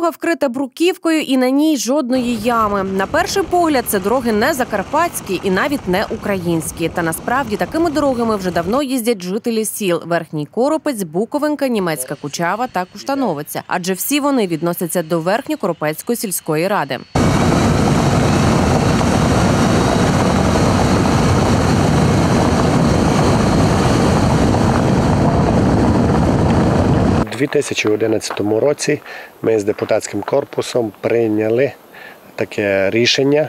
Дорога вкрита бруківкою і на ній жодної ями. На перший погляд, це дороги не закарпатські і навіть не українські. Та насправді такими дорогами вже давно їздять жителі сіл – Верхній Коропець, Буковинка, Німецька Кучава та Куштановиця. Адже всі вони відносяться до Верхньокоропецької сільської ради. У 2011 році ми з депутатським корпусом прийняли таке рішення.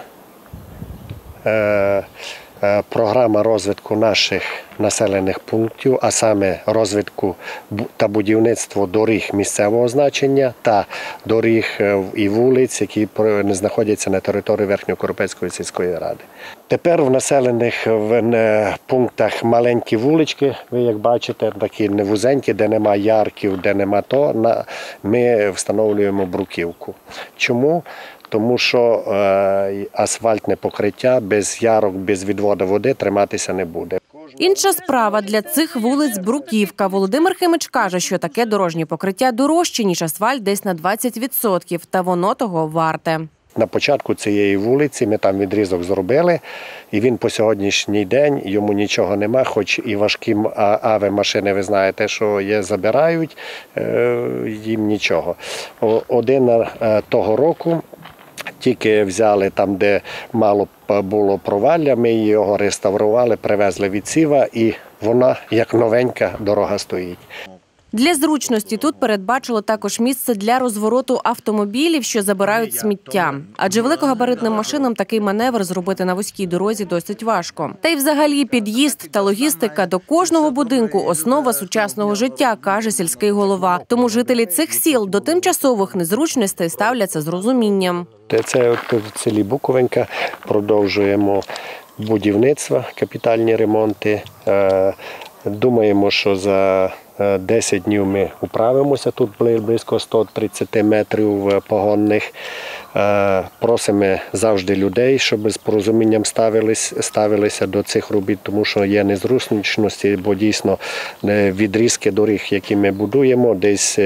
Програма розвитку наших населених пунктів, а саме розвитку та будівництво доріг місцевого значення та доріг і вулиць, які знаходяться на території Верхньокоропецької сільської ради. Тепер в населених пунктах маленькі вулички, ви як бачите, такі невузенькі, де нема ярків, де нема то, ми встановлюємо бруківку. Чому? Тому що асфальтне покриття без ярок, без відводу води триматися не буде. Інша справа – для цих вулиць бруківка. Володимир Химич каже, що таке дорожнє покриття дорожче, ніж асфальт десь на 20%, та воно того варте. На початку цієї вулиці ми там відрізок зробили, і він по сьогоднішній день, йому нічого нема, хоч і важкі АВ-машини, ви знаєте, що є, забирають, їм нічого. Один того року тільки взяли там, де мало було провалля, ми його реставрували, привезли від сіва, і вона, як новенька, дорога стоїть. Для зручності тут передбачило також місце для розвороту автомобілів, що забирають сміття. Адже великогабаритним машинам такий маневр зробити на вузькій дорозі досить важко. Та й взагалі під'їзд та логістика до кожного будинку – основа сучасного життя, каже сільський голова. Тому жителі цих сіл до тимчасових незручностей ставляться з розумінням. Це в селі Буковинка продовжуємо будівництво, капітальні ремонти. Думаємо, що за 10 днів ми управимося, тут близько 130 метрів погонних. Просимо завжди людей, щоб з порозумінням ставилися до цих робіт, тому що є незручності, бо дійсно відрізки доріг, які ми будуємо, десь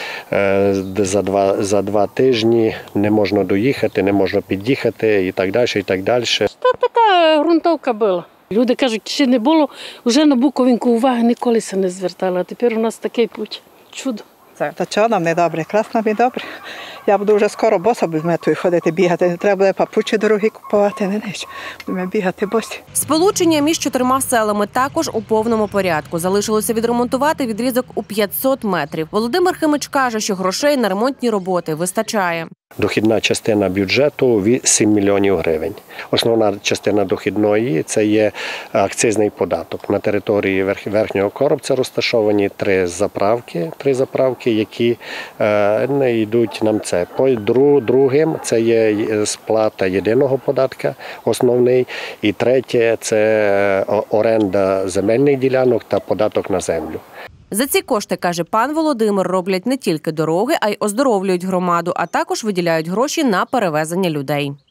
за 2 тижні не можна доїхати, не можна під'їхати і так далі, і так далі. Це така ґрунтовка була. Люди кажуть, ще не було, вже на Буковинку уваги ніколи се не звертали, а тепер у нас такий путь. Чудо. Та чого нам не добре? Красно нам і добре. Я буду вже скоро боса без метою ходити, бігати. Не треба буде папучі дороги купувати, не нічого. Будемо бігати босі. Сполучення між 4 селами також у повному порядку. Залишилося відремонтувати відрізок у 500 метрів. Володимир Химич каже, що грошей на ремонтні роботи вистачає. Дохідна частина бюджету – 7 мільйонів гривень. Основна частина дохідної – це є акцизний податок. На території Верхнього Коробця розташовані 3 заправки, які не йдуть нам це. Другим – це є сплата єдиного податка, основний. І третє – це оренда земельних ділянок та податок на землю. За ці кошти, каже пан Володимир, роблять не тільки дороги, а й оздоровлюють громаду, а також виділяють гроші на перевезення людей.